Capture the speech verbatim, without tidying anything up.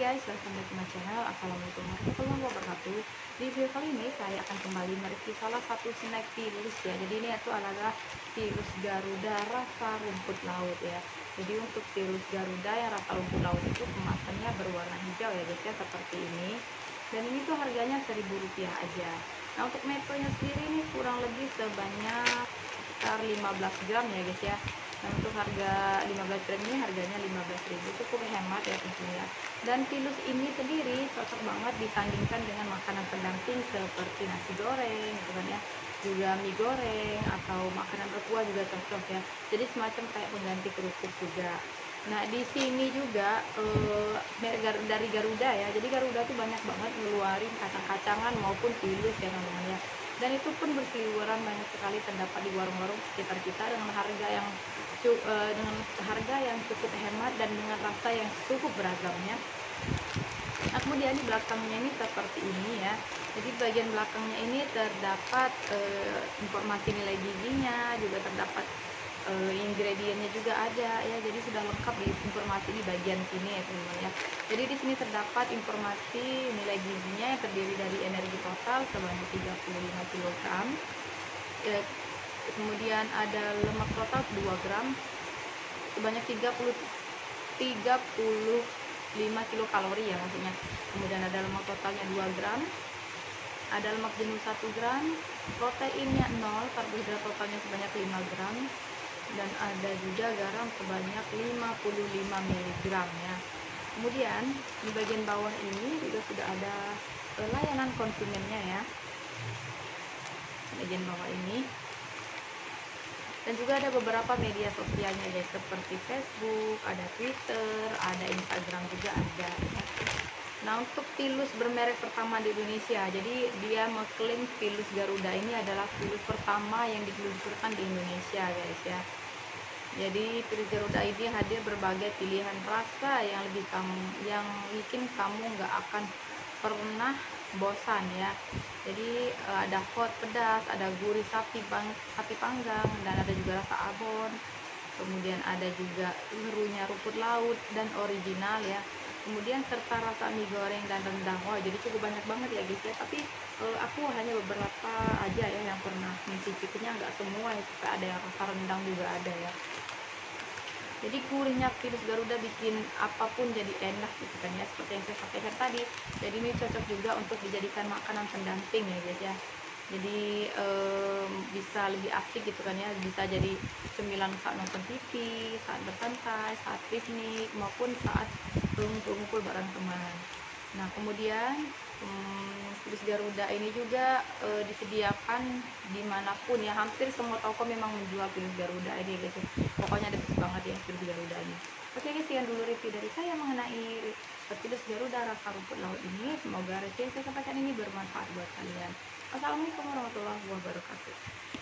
guys, welcome back to my channel. Assalamualaikum warahmatullahi wabarakatuh. Di video kali ini saya akan kembali mereview salah satu snack pilus ya. Jadi ini itu adalah pilus Garuda rasa rumput laut ya. Jadi untuk pilus Garuda yang rasa rumput laut itu kemasannya berwarna hijau ya guys ya, seperti ini. Dan ini tuh harganya seribu rupiah aja. Nah untuk metronya sendiri ini kurang lebih sebanyak sekitar lima belas gram ya guys ya. Nah untuk harga lima belas gram ini harganya lima belas ribu, cukup hemat ya tentunya. Dan pilus ini sendiri cocok banget disandingkan dengan makanan pendamping seperti nasi goreng gitu kan ya, juga mie goreng atau makanan berkuah juga cocok ya. Jadi semacam kayak pengganti kerupuk juga. Nah di sini juga eh, dari Garuda ya, jadi Garuda tuh banyak banget ngeluarin kacang-kacangan maupun pilus ya namanya. Dan itu pun berseliweran banyak sekali terdapat di warung-warung sekitar kita dengan harga yang uh, dengan harga yang cukup hemat dan dengan rasa yang cukup beragamnya. Nah kemudian di belakangnya ini seperti ini ya. Jadi bagian belakangnya ini terdapat uh, informasi nilai gizinya, juga terdapat uh, ingredientnya juga ada ya. Jadi sudah lengkap di informasi di bagian sini ya teman-teman ya. Jadi di sini terdapat informasi nilai gizinya yang terdiri dari energi total sebanyak tiga puluh lima kilogram. Ya, kemudian ada lemak total dua gram sebanyak tiga puluh lima kilokalori ya maksudnya. Kemudian ada lemak totalnya dua gram, ada lemak jenuh satu gram, proteinnya nol, karbohidrat totalnya sebanyak lima gram, dan ada juga garam sebanyak lima puluh lima miligram ya. Kemudian di bagian bawah ini juga sudah ada layanan konsumennya ya, bagian bawah ini. Dan juga ada beberapa media sosialnya guys, seperti Facebook, ada Twitter, ada Instagram juga ada. Nah untuk pilus bermerek pertama di Indonesia, jadi dia mengklaim pilus Garuda ini adalah pilus pertama yang diluncurkan di Indonesia guys ya. Jadi pilus Garuda ini hadir berbagai pilihan rasa yang lebih kamu yang bikin kamu nggak akan pernah bosan ya. Jadi ada hot pedas, ada gurih sapi bang, sapi panggang, dan ada juga rasa abon. Kemudian ada juga serunya rumput laut dan original ya. Kemudian serta rasa mie goreng dan rendang. Wah jadi cukup banyak banget ya guys ya. Tapi uh, aku hanya beberapa aja ya yang pernah mencicipinya, nggak semua ya. Supaya ada yang rasa rendang juga ada ya. Jadi gurihnya pilus Garuda bikin apapun jadi enak gitu kan ya, seperti yang saya sampaikan tadi. Jadi ini cocok juga untuk dijadikan makanan pendamping ya guys ya. Jadi um, bisa lebih asik gitu kan ya, bisa jadi cemilan saat nonton T V, saat bersantai, saat piknik, maupun saat ngumpul bareng teman. Nah kemudian hmm, pilus Garuda ini juga e, disediakan dimanapun ya, hampir semua toko memang menjual pilus Garuda ini guys. Pokoknya ada banget ya pilus Garuda ini. Oke guys, sekian dulu review dari saya mengenai pilus Garuda rasa rumput laut ini. Semoga review yang saya sampaikan ini bermanfaat buat kalian. Assalamualaikum warahmatullahi wabarakatuh.